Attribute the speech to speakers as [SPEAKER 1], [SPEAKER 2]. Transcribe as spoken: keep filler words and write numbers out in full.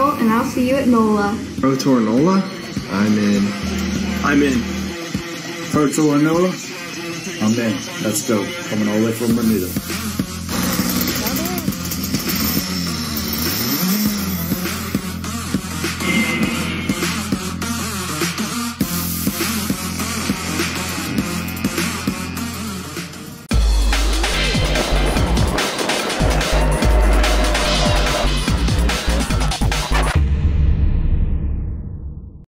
[SPEAKER 1] Tour, and I'll see you at NOLA.
[SPEAKER 2] Pro Tour NOLA? I'm in.
[SPEAKER 3] I'm in.
[SPEAKER 4] Pro Tour NOLA? I'm in. Let's go. Coming all the way from Bermuda.